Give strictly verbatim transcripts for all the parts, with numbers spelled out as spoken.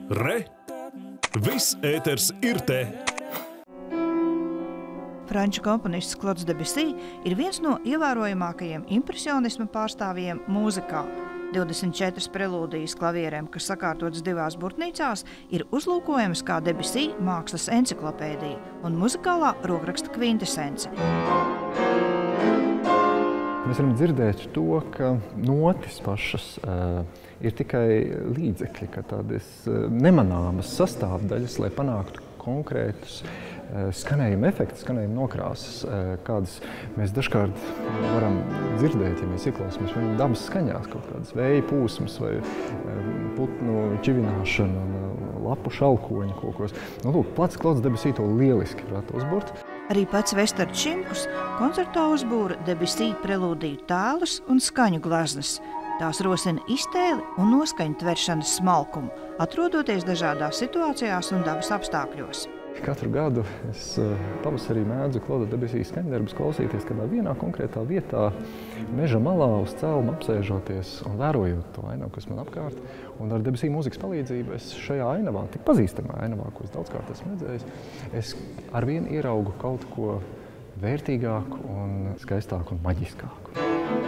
Re! Viss ēters ir te! Franču komponists Claude Debussy ir viens no ievērojamākajiem impresionisma pārstāvjiem mūzikā. divdesmit četras prelūdijas klavierēm, kas sakārtotas divās burtnīcās, ir uzlūkojamas kā Debussy mākslas enciklopēdija un muzikālā rokraksta kvintesence. Mēs varam dzirdēt to, ka notis pašas uh, ir tikai līdzekļi, ka tādas uh, nemanāmas sastāvdaļas, lai panāktu konkrētus uh, skanējuma efektus, skanējuma nokrāsas, uh, kādas mēs dažkārt varam dzirdēt, ja mēs ieklausāmies viņu dabas skaņās, kaut kādas vēja pūsmas vai uh, putnu čivināšanu un uh, lapu šalkoņu kaut kos. Nu, lūk, pats Claude Debussy to lieliski varētu uzburt. Arī pats Vestards Šimkus koncertā uzbūra Debussy prelūdiju tēlus un skaņu gleznas. Tās rosina iztēli un noskaņu tveršanas smalkumu, atrodoties dažādās situācijās un dabas apstākļos. Katru gadu es pavasarī mēdzu Claude Debussy skaņdarbus klausīties kādā vienā konkrētā vietā, meža malā uz celma apsēžoties un vērojot to ainavu, kas man apkārt. Un ar Debussy mūzikas palīdzību es šajā ainavā, tik pazīstamā ainavā, ko es daudzkārt esmu redzējis, es arvien ieraugu kaut ko vērtīgāku un skaistāku un maģiskāku.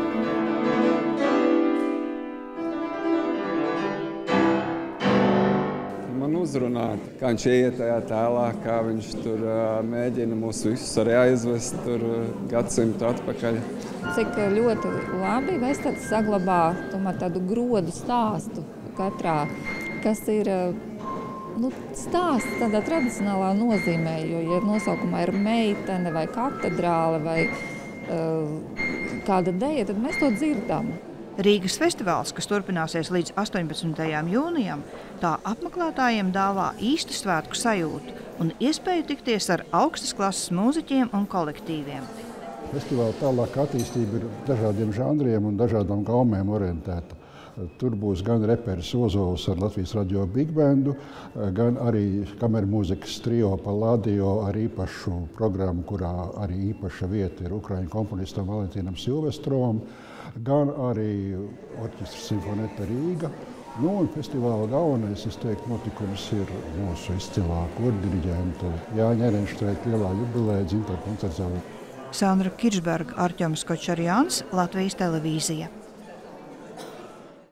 Man uzrunāt, kā viņš ieiet tajā tēlā, kā viņš tur uh, mēģina mūs visus arī aizvest tur uh, gadsimtu atpakaļ. Cik ļoti labi Vestards saglabā tomēr tādu grodu stāstu katrā, kas ir nu, stāsts tādā tradicionālā nozīmē, jo, ja nosaukumā ir meitene vai katedrāle vai uh, kāda deja, tad mēs to dzirdam. Rīgas festivāls, kas turpināsies līdz astoņpadsmitajam jūnijam, tā apmeklētājiem dāvā īstu svētku sajūtu un iespēju tikties ar augstas klases mūziķiem un kolektīviem. Festivāla tālāka attīstība ir dažādiem žanriem un dažādām gaumēm orientēta. Tur būs gan reperis Ozovs ar Latvijas radio Big Bandu, gan arī kamermūzikas trio Palladio ar īpašu programmu, kurā arī īpaša vieta ir ukraiņu komponistam Valentīnam Silvestrovam, gan arī orķestra Simfoneta Rīga. Nu, un festivāla galvenais, es teiktu, notikums ir mūsu izcilā kordiriģenta Jāņa Ehrenšteita lielā jubileja dzimtā koncertzālē. Sandra Kiršberga, Artjoms Kočarjāns, Latvijas televīzija.